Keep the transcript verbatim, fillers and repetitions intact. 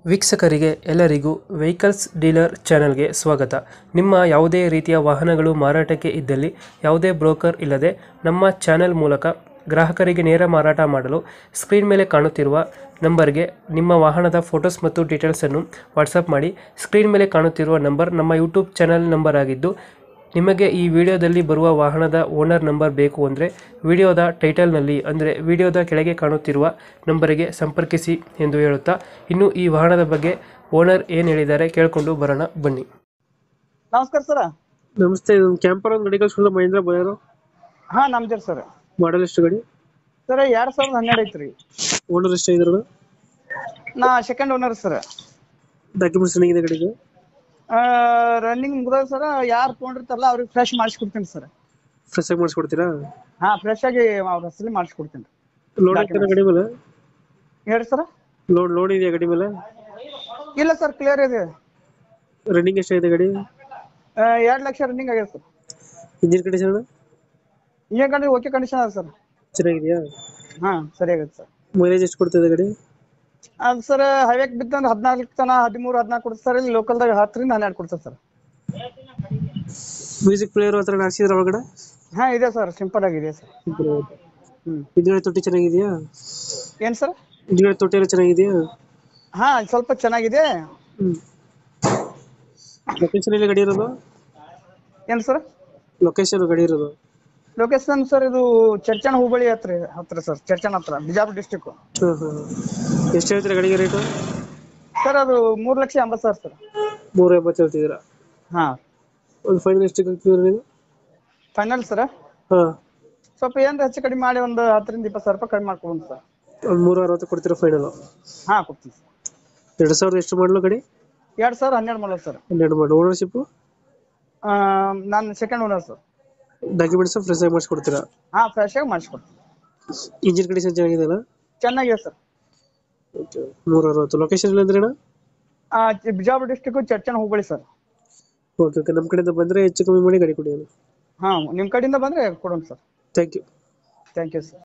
ವೀಕ್ಷಕರಿಗೆ ಎಲ್ಲರಿಗೂ vehicles dealer ಚಾನೆಲ್ಗೆ ಸ್ವಾಗತ. ನಿಮ್ಮ ಯಾವುದೇ ರೀತಿಯ ವಾಹನಗಳು ಮಾರಾಟಕ್ಕೆ ಇದ್ದಲ್ಲಿ ಯಾವುದೇ ಬ್ರೋಕರ್ ಇಲ್ಲದೆ ನಮ್ಮ ಚಾನೆಲ್ ಮೂಲಕ ಗ್ರಾಹಕರಿಗೆ ನೇರ ಮಾರಾಟ ಮಾಡಲು ಸ್ಕ್ರೀನ್ ಮೇಲೆ ಕಾಣುತ್ತಿರುವ ನಂಬರ್ಗೆ ನಿಮ್ಮ ವಾಹನದ ಫೋಟೋಸ್ ಮತ್ತು ಡೀಟೇಲ್ಸನ್ನು ವಾಟ್ಸಪ್ ಮಾಡಿ. ಸ್ಕ್ರೀನ್ ಮೇಲೆ ಕಾಣುತ್ತಿರುವ ನಂಬರ್ ನಮ್ಮ ಯೂಟ್ಯೂಬ್ ಚಾನೆಲ್ ನಂಬರ್ ಆಗಿದ್ದು, ನಿಮಗೆ ಈ ವಿಡಿಯೋದಲ್ಲಿ ಬರುವ ವಾಹನದ ಓನರ್ ನಂಬರ್ ಬೇಕು ಅಂದರೆ ವಿಡಿಯೋದ ಟೈಟಲ್ನಲ್ಲಿ ಅಂದರೆ ವಿಡಿಯೋದ ಕೆಳಗೆ ಕಾಣುತ್ತಿರುವ ನಂಬರಿಗೆ ಸಂಪರ್ಕಿಸಿ ಎಂದು ಹೇಳುತ್ತಾ, ಇನ್ನು ಈ ವಾಹನದ ಬಗ್ಗೆ ಓನರ್ ಏನು ಹೇಳಿದ್ದಾರೆ ಕೇಳಿಕೊಂಡು ಬರೋಣ ಬನ್ನಿ. ನಮಸ್ಕಾರ ಸರ್. ನಮಸ್ತೆ. ಇದು ಕ್ಯಾಂಪರ್ ಒಂದು ಗಾಡಿ ಕಳಿಸ್ಕೊಂಡು ಮಹೇಂದ್ರ ಬರೋರು ಹಾ ನಮ್ದೇ ಸರ್. ಮಾಡಲ್ ಎಷ್ಟು ಗಾಡಿ? ಸರ್ ಎರಡ್ ಸಾವಿರದ ಹನ್ನೆರಡು ಐತ್ರಿ. ಓನರ್ ಎಷ್ಟು ಇದ್ರು? ನಾ ಸೆಕೆಂಡ್ ಓನರ್ ಸರ್. ಡಾಕ್ಯುಮೆಂಟ್ಸ್ ಏನಿದೆ ಗಾಡಿಗೆ? ರನ್ನಿಂಗ್ ಮುಗ್ದ ಸರ್. ಯಾರು ತೊಗೊಂಡಿರ್ತಾರಲ್ಲ ಅವ್ರಿಗೆ ಫ್ರೆಶ್ ಮಾಡಿಸ್ಕೊಡ್ತೀನಿ ಸರ್. ಫ್ರೆಶ್ ಆಗಿ ಮಾಡಿಸ್ಕೊಡ್ತೀರಾ? ಹಾ ಫ್ರೆಶ್ ಆಗಿ ಅವ್ರ ಹೆಸರಲ್ಲಿ ಮಾಡಿಸ್ಕೊಡ್ತೀನಿ. ಲೋಡ್ ಆಗ್ತಾನೆ ಗಾಡಿ ಮೇಲೆ? ಹೇಳಿ ಸರ್. ಲೋಡ್ ಲೋಡ್ ಇದೆಯಾ ಗಾಡಿ ಮೇಲೆ? ಇಲ್ಲ ಸರ್, ಕ್ಲಿಯರ್ ಇದೆ. ರನ್ನಿಂಗ್ ಎಷ್ಟಾಗಿದೆ ಗಾಡಿ? ಎರಡ್ ಲಕ್ಷ ರನ್ನಿಂಗ್ ಆಗಿದೆ sir. Engine condition? Engine condition okay condition ಅದ ಸರ್. ಚೆನ್ನಾಗಿದೆಯಾ? ಹಾ ಸರಿಯಾಗಿದೆ ಸರ್. ಮೈಲೇಜ್ ಎಷ್ಟು ಕೊಡ್ತಿದೆ ಗಾಡಿ? ಅದು ಸರ್ ಹೈವೇಕ್ ಬಿತ್ತಂದ್ರೆ ಹದಿನಾಲ್ಕು ತನ ಹದಿಮೂರು ಹದಿನಾಲ್ಕು ಕೊಡ್ತಾರೆ ಸರ್. ಇಲ್ಲಿ ಲೋಕಲ್ದಾಗ ಹತ್ತರಿಂದ ಹನ್ನೆರಡು ಕೊಡ್ತಾರೆ ಸರ್. ಮ್ಯೂಸಿಕ್ ಪ್ಲೇಯರ್ ಹತ್ರ ಹಾಕ್ಸಿದ್ರ ಒಳಗಡೆ? ಹಾ ಇದೆ ಸರ್, ಸಿಂಪಲ್ ಆಗಿದೆ ಸರ್. ಹ್ಮ್ ಹಿಂದ್ಗಡೆ ತೊಟ್ಟಿ ಚೆನ್ನಾಗಿದೆಯಾ? ಏನ್ ಸರ್? ಹಿಂದ್ಗಡೆ ತೊಟ್ಟಿ ಎಲ್ಲ ಚೆನ್ನಾಗಿದೆಯಾ? ಹಾ ಸ್ವಲ್ಪ ಚೆನ್ನಾಗಿದೆ. ಹ್ಮ್. ಲೊಕೇಶನ್ ಎಲ್ಲಿ ಗಾಡಿ ಇರೋದು? ಏನ್ ಸರ್? ಲೊಕೇಶನ್ ಗಾಡಿ ಇರೋದು? ಲೊಕೇಶನ್ ಸರ್ ಇದು ಚರ್ಚಣ ಹುಬ್ಬಳ್ಳಿ ಹತ್ರ ಹತ್ರ ಸರ್. ಚರ್ಚಣ ಹತ್ರ, ಬಿಜಾಪುರ ಡಿಸ್ಟಿಕ್. ಹ್ಮ್ ಹ್ಮ್. ಎಷ್ಟು ಹೇಳ್ತೀರಾ ಗಾಡಿಗೆ ರೇಟು? ಸರ್ ಅದು ಮೂರ್ ಲಕ್ಷ ಎಂಬತ್ತು ಸಾವಿರ ಸರ್. ಮೂರ ಎಂಬತ್ತು ಹೇಳ್ತಿದ್ದೀರಾ? ಹಾ. ಒಂದು ಫೈನಲ್ ಎಷ್ಟು ಆಗ್ತಿದ್ದೀರಾ ನೀವು? ಫೈನಲ್ ಸರ್ ಹಾ. ಸ್ವಲ್ಪ ಏನ್ ಹೆಚ್ಚು ಕಡಿಮೆ ಮಾಡಿ ಒಂದು ಹತ್ತರಿಂದ ಇಪ್ಪತ್ತು ಸಾವಿರ ರೂಪಾಯಿ ಕಡಿಮೆ ಮಾಡ್ಕೊಬೋದು ಸರ್. ಒಂದು ಮೂರ ಅರವತ್ತು ಕೊಡ್ತೀರಾ ಫೈನಲ್? ಹಾ ಕೊಡ್ತೀನಿ ಸರ್. ಎರಡು ಸಾವಿರದ ಎಷ್ಟು ಮಾಡಲು ಗಾಡಿ? ಎರಡ್ ಸಾವಿರ ಹನ್ನೆರಡು ಮಾಡಲ್ ಸರ್. ಹನ್ನೆರಡು ಮಾಡಲು. ಓನರ್ಶಿಪ್? ನಾನು second owner sir. Documents fresh ಆಗಿ ಮಾಡಿಸ್ಕೊಡ್ತೀರಾ? ಹಾ ಫ್ರೆಶ್ ಆಗಿ ಮಾಡಿಸ್ಕೊಡ್ತೀನಿ. Engine condition ಚೆನ್ನಾಗಿದೆಯಲ್ಲ? ಚೆನ್ನಾಗಿದೆ ಸರ್. ಓಕೆ. ಮೂರ ಅರವತ್ತು. ಲೊಕೇಶನ್ ಇಲ್ಲ ಅಂದ್ರೆ ಆ ಬಿಜಾಪುರ ಡಿಸ್ಟಿಕ್ ಚರ್ಚಣ ಹುಬ್ಬಳ್ಳಿ ಸರ್. Okay okay. ನಮ್ಮ ಕಡೆಯಿಂದ ಬಂದರೆ ಹೆಚ್ಚು ಕಮ್ಮಿ ಮಾಡಿ ಗಾಡಿ ಕೊಡಿ. ಹಾ ನಿಮ್ ಕಡೆಯಿಂದ ಬಂದ್ರೆ ಕೊಡೋಣ sir. Thank you. Thank you sir.